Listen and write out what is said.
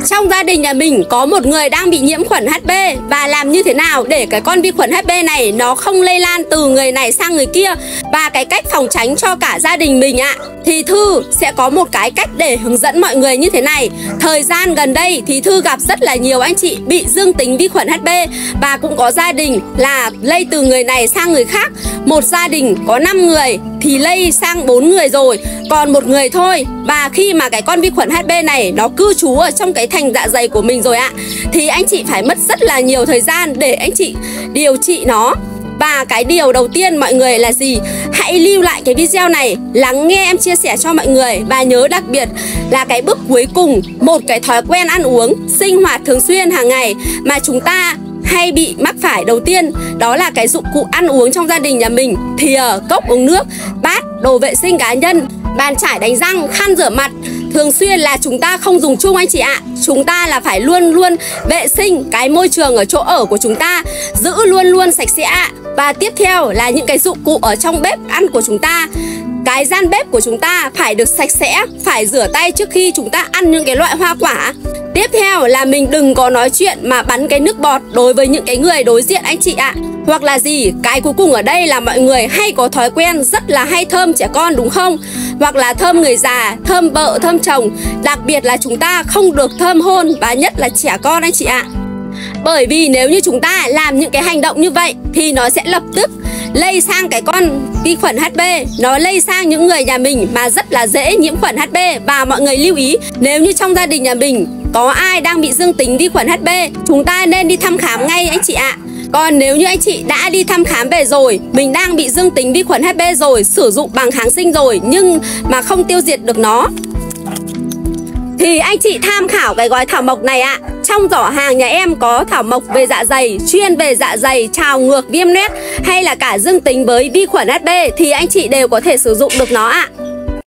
trong gia đình nhà mình có một người đang bị nhiễm khuẩn HB và làm như thế nào để cái con vi khuẩn HB này nó không lây lan từ người này sang người kia, và cái cách phòng tránh cho cả gia đình mình ạ, thì Thư sẽ có một cái cách để hướng dẫn mọi người như thế này. Thời gian gần đây thì Thư gặp rất là nhiều anh chị bị dương tính vi khuẩn HB, và cũng có gia đình là lây từ người này sang người khác. Một gia đình có 5 người thì lây sang 4 người rồi, còn một người thôi. Và khi mà cái con vi khuẩn HB này nó cư trú ở trong cái thành dạ dày của mình rồi ạ, thì anh chị phải mất rất là nhiều thời gian để anh chị điều trị nó. Và cái điều đầu tiên mọi người là gì? Hãy lưu lại cái video này, lắng nghe em chia sẻ cho mọi người. Và nhớ đặc biệt là cái bước cuối cùng, một cái thói quen ăn uống, sinh hoạt thường xuyên hàng ngày mà chúng ta hay bị mắc phải đầu tiên, đó là cái dụng cụ ăn uống trong gia đình nhà mình. Thìa, cốc uống nước, bát, đồ vệ sinh cá nhân, bàn chải đánh răng, khăn rửa mặt, thường xuyên là chúng ta không dùng chung anh chị ạ. Chúng ta là phải luôn luôn vệ sinh cái môi trường ở chỗ ở của chúng ta, giữ luôn luôn sạch sẽ. Và tiếp theo là những cái dụng cụ ở trong bếp ăn của chúng ta. Cái gian bếp của chúng ta phải được sạch sẽ, phải rửa tay trước khi chúng ta ăn những cái loại hoa quả. Tiếp theo là mình đừng có nói chuyện mà bắn cái nước bọt đối với những cái người đối diện anh chị ạ. Hoặc là gì? Cái cuối cùng ở đây là mọi người hay có thói quen rất là hay thơm trẻ con đúng không? Hoặc là thơm người già, thơm vợ, thơm chồng. Đặc biệt là chúng ta không được thơm hôn, và nhất là trẻ con anh chị ạ. Bởi vì nếu như chúng ta làm những cái hành động như vậy thì nó sẽ lập tức lây sang cái con vi khuẩn HB, nó lây sang những người nhà mình mà rất là dễ nhiễm khuẩn HB. Và mọi người lưu ý, nếu như trong gia đình nhà mình có ai đang bị dương tính vi khuẩn HB, chúng ta nên đi thăm khám ngay anh chị ạ. Còn nếu như anh chị đã đi thăm khám về rồi, mình đang bị dương tính vi khuẩn HB rồi, sử dụng bằng kháng sinh rồi nhưng mà không tiêu diệt được nó, thì anh chị tham khảo cái gói thảo mộc này ạ. Trong giỏ hàng nhà em có thảo mộc về dạ dày, chuyên về dạ dày, trào ngược, viêm loét hay là cả dương tính với vi khuẩn HB thì anh chị đều có thể sử dụng được nó ạ.